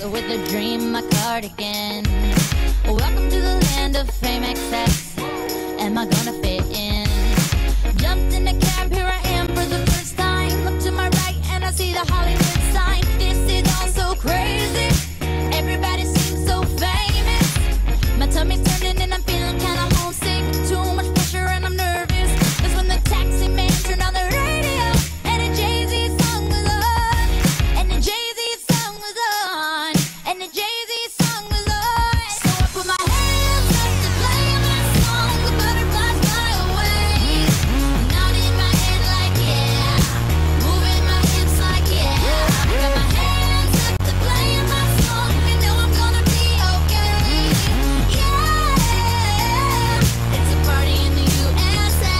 with a dream, my cardigan. Welcome to the land of fame excess. Am I gonna fit in? Jumped in a cab, here I am for the first time. Look to my right and I see the Hollywood sign. This is all so crazy. Everybody seems so famous. My tummy's turning and I'm feeling kinda homesick. Too much pressure and I'm nervous. That's when the taxi man turned on the radio and a Jay-Z song was on. And the Jay-Z song was on. And the Jay-Z song was on. So I put my hands up to play my song. The butterflies fly away. Nodding my head like yeah. Moving my hips like yeah. I got my hands up to play my song. You know I'm gonna be okay. Yeah. It's a party in the USA.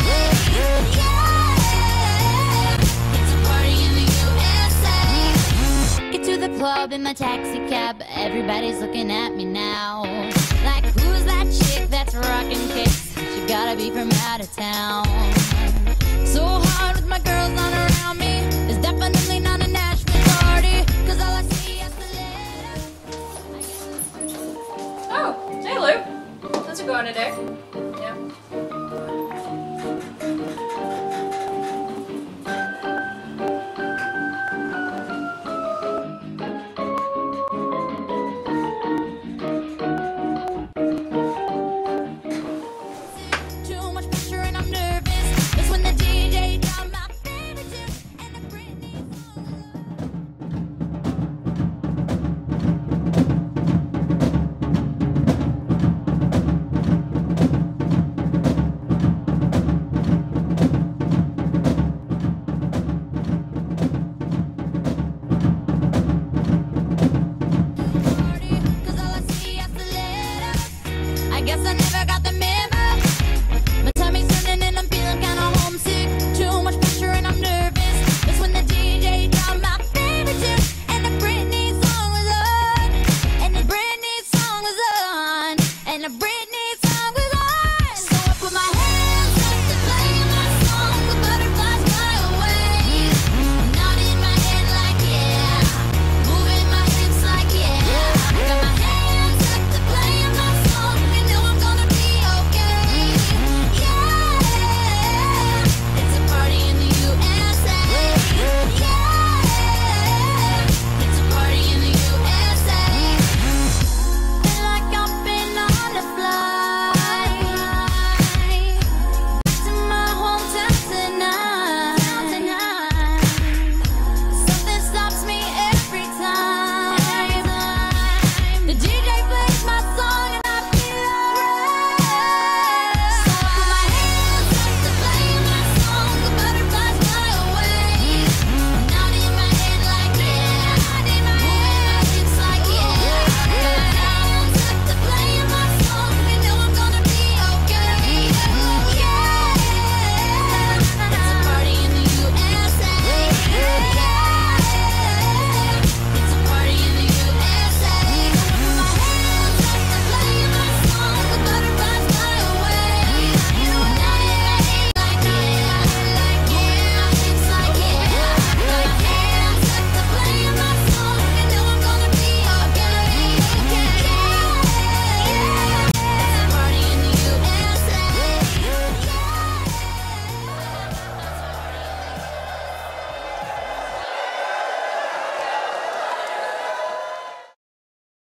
Yeah. It's a party in the USA. Get to the club in my taxi cab. Everybody's looking at me now. Like, who's that chick that's rocking kicks? She gotta be from out of town. So hard with my girls on around me. It's definitely not a Nashville party. Cause all I see is the letter. Oh, hey Lou. That's a go on a day. Yeah. Too much pressure and I'm nervous. That's when the DJ dropped my favorite tune and the Britney song. Party, 'cause all I see is the letters. I guess I never got the